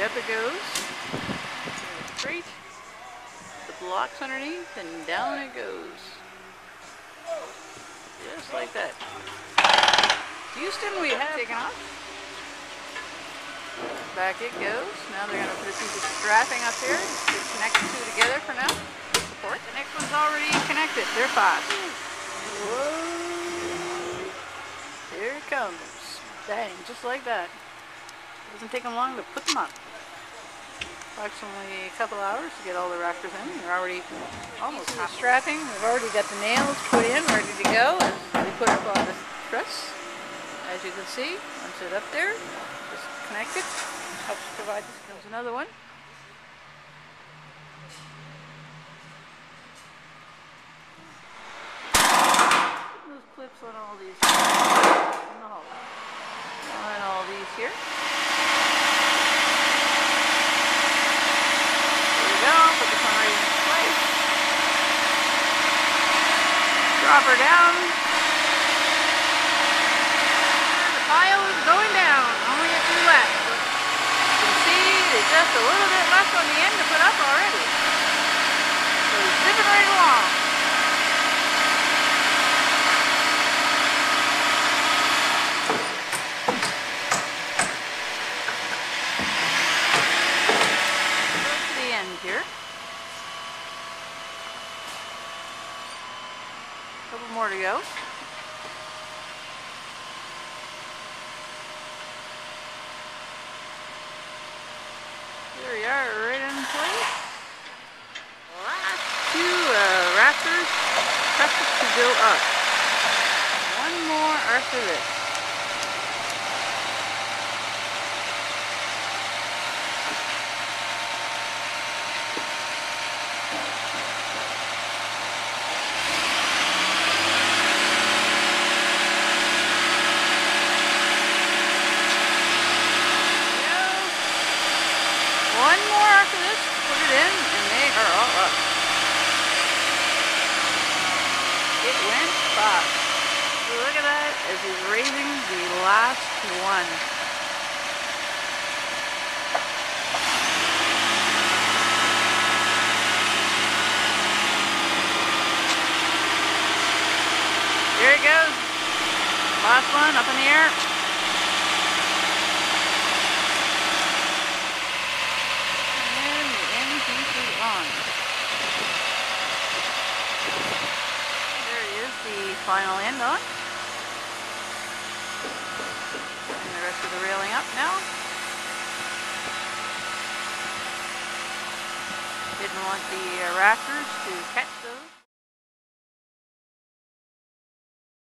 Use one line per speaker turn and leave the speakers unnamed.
up it goes. Straight. The blocks underneath and down it goes. Just like that. Houston, we have taken off. Back it goes. Now they're going to put a piece of strapping up here to connect the two together for now. Support. The next one's already connected. They're fast. Whoa. Here it comes. Bang, just like that. Doesn't take them long to put them up. Approximately a couple hours to get all the rafters in. They're already almost half strapping. We've already got the nails put in, ready to go, and we put up on the truss. As you can see, once it's up there, just connect it. Helps provide this. There's another one. Put those clips on all these. On all these here. Put this one right in place. Drop her down. The pile is going down. Only a few left. You can see there's just a little bit left on the end to put up already. So it's zipping right along. Here. A couple more to go. There we are, right in place. Last two rafters trusses to go up. One more after this. One more after this, put it in, and they are all up. It went fast. So look at that as he's raising the last one. Here it goes. Last one up in the air. The final end on. And the rest of the railing up now. Didn't want the rafters to catch